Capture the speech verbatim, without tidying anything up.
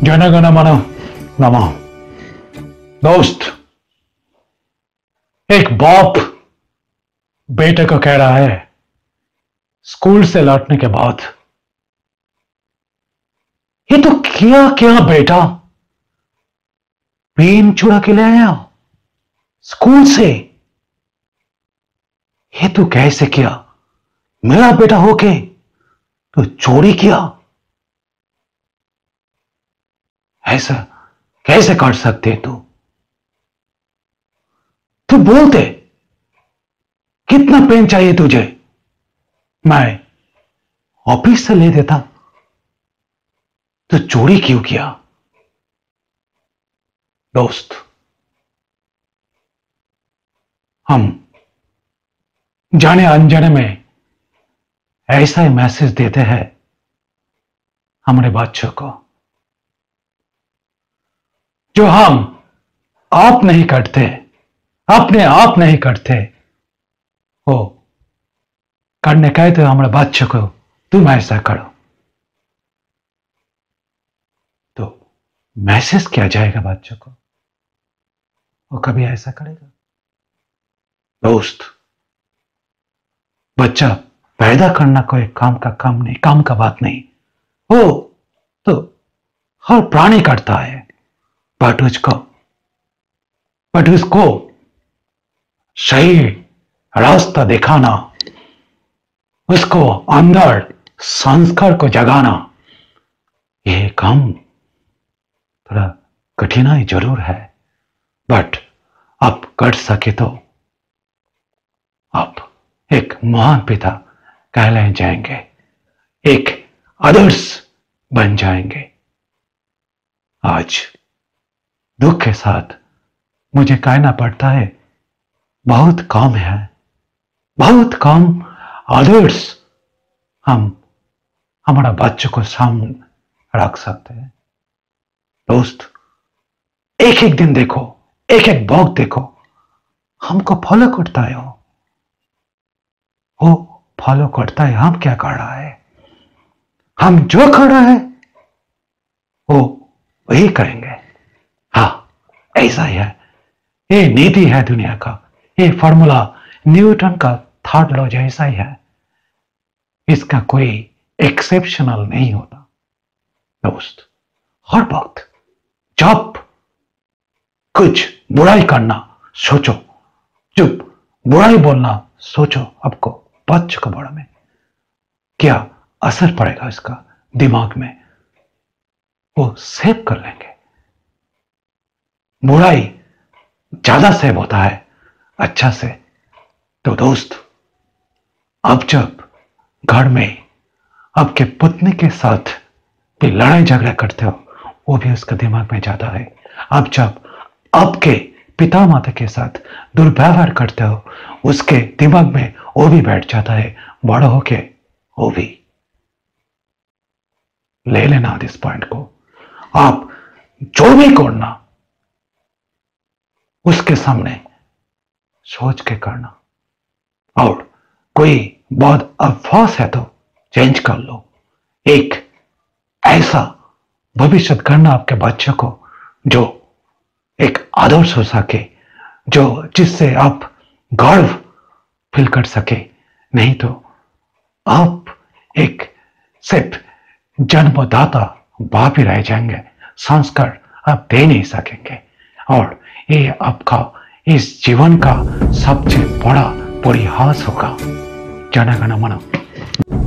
जनगण मन नमः। दोस्त, एक बाप बेटे को कह रहा है स्कूल से लौटने के बाद, ये तो क्या क्या बेटा, पेन चुरा के ले आया स्कूल से। ये तो कैसे किया? मेरा बेटा होके तो चोरी किया? ऐसा कैसे कर सकते तू? तू बोलते कितना पेन चाहिए तुझे, मैं ऑफिस से ले देता। तो चोरी क्यों किया? दोस्त, हम जाने अनजाने में ऐसा ही मैसेज देते हैं हमारे बच्चों को, जो हम आप नहीं करते, अपने आप नहीं करते, वो करने कहते हो हमारे बच्चों को तुम ऐसा करो। तो मैसेज किया जाएगा बच्चों को, वो कभी ऐसा करेगा? दोस्त, बच्चा पैदा करना कोई काम का काम नहीं, काम का बात नहीं हो तो हर प्राणी करता है, बट उसको बट उसको सही रास्ता दिखाना, उसको अंदर संस्कार को जगाना, यह काम थोड़ा कठिनाई जरूर है, बट आप कर सके तो आप एक महान पिता कहलाए जाएंगे, एक आदर्श बन जाएंगे। आज दुख के साथ मुझे कहना पड़ता है, बहुत कम है, बहुत कम आदर्श हम हमारा बच्चों को सामने रख सकते हैं। दोस्त, एक एक दिन देखो, एक एक वक्त देखो, हमको फॉलो करता है, वो वो फॉलो करता है हम क्या कर रहा है। हम जो कर रहा है वो वही करेंगे। हाँ, ऐसा ही है, ये नीति है दुनिया का, ये फॉर्मूला न्यूटन का थर्ड लॉ जैसा ही है, इसका कोई एक्सेप्शनल नहीं होता। दोस्त, हर वक्त जब कुछ बुराई करना सोचो, जब बुराई बोलना सोचो, आपको बच्चों को बड़ा में क्या असर पड़ेगा इसका दिमाग में, वो सेव कर लेंगे। बुराई ज्यादा सेव होता है अच्छा से। तो दोस्त, अब जब घर में आपके पत्नी के साथ भी लड़ाई झगड़ा करते हो, वो भी उसका दिमाग में जाता है। अब जब आपके पिता माता के साथ दुर्व्यवहार करते हो, उसके दिमाग में वो भी बैठ जाता है, बड़ा होके वो भी। ले लेना इस पॉइंट को, आप जो भी करना उसके सामने सोच के करना, और कोई बहुत अफवाह है तो चेंज कर लो। एक ऐसा भविष्य करना आपके बच्चों को जो एक आदर्श हो सके, जो जिससे आप गर्व फील कर सके। नहीं तो आप एक सिर्फ जन्मदाता बाप ही रह जाएंगे, संस्कार आप दे नहीं सकेंगे, और ये आपका इस जीवन का सबसे बड़ा परिहास होगा। जनगण मन।